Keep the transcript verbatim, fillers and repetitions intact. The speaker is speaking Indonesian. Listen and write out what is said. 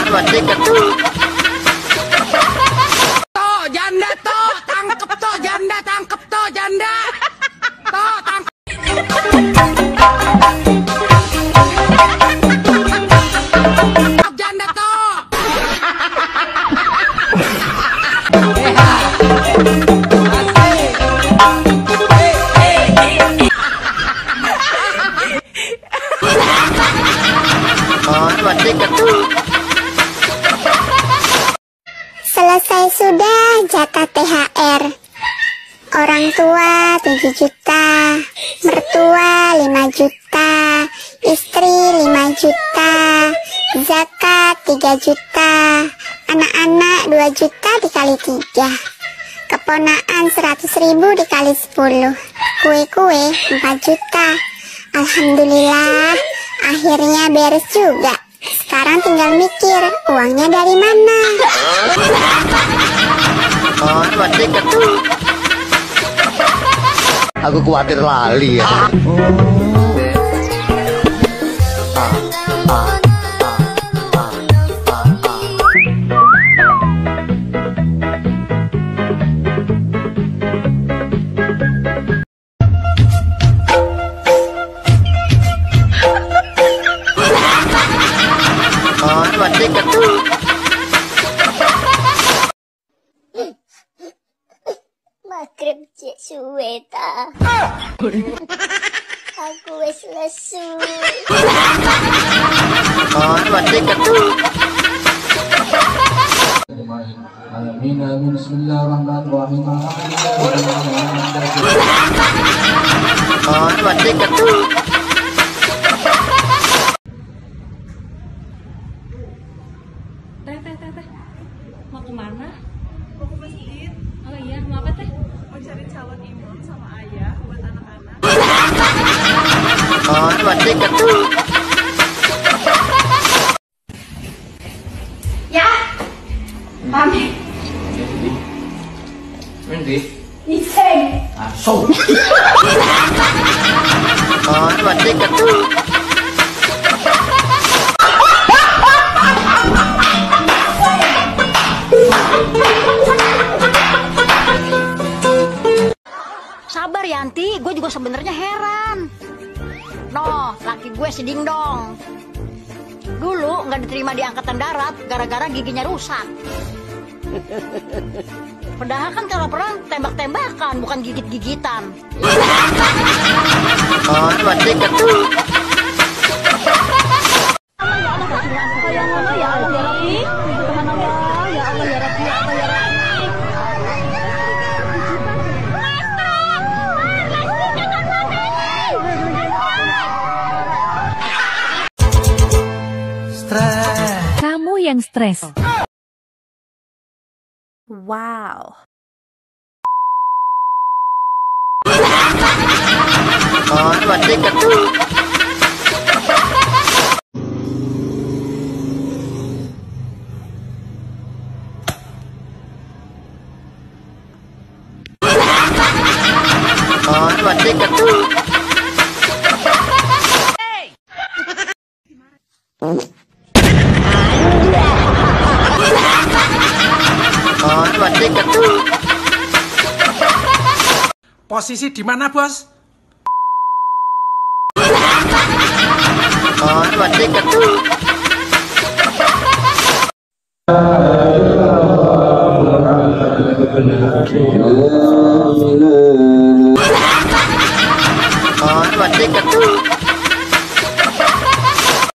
dua tiga tuh. Toh janda toh, tangkep toh janda, tangkep toh janda. Toh tangkep. Janda toh. Oh, dua tiga tuh. Selesai sudah jatah T H R. Orang tua tujuh juta, mertua lima juta, istri lima juta, zakat tiga juta, anak-anak dua juta dikali tiga, keponaan seratus ribu dikali sepuluh, kue-kue empat juta. Alhamdulillah, akhirnya beres juga. Sekarang tinggal mikir, uangnya dari mana? Oh, dua tiga tuh. Aku khawatir lali ya. Oh, dua tiga tuh. Magrib cek suwe ta. Aku wis lesu. Oh, dua tiga tuh. Bismillahirrahmanirrahim. Oh, dua tiga tuh. Teh, teh, teh, teh. Mau kemana? Mau ke masjid. Oh iya, mau apa teh? Mau cari calon imam sama ayah buat anak-anak. Oh, dua tiga tuh. Ya, pamit. Nanti. Iseng. Langsung. Oh, dua tiga tuh. Sabar Yanti, gue juga sebenarnya heran. Noh, laki gue si Dingdong. Dulu nggak diterima di angkatan darat gara-gara giginya rusak. Padahal kan kalau perang tembak-tembakan, bukan gigit-gigitan. Oh, dua tiga tuh. Ya Allah ya Rabbi, Subhanallah, ya Allah ya Rabbi, ya Allah ya Rabbi. Kamu yang stres. Wow. Oh, dua tiga tuh. Oh, dua tiga tuh. Oh, dua tiga tuh. Posisi di mana, Bos? Oh, dua tiga tuh. Oh, dua tiga tuh.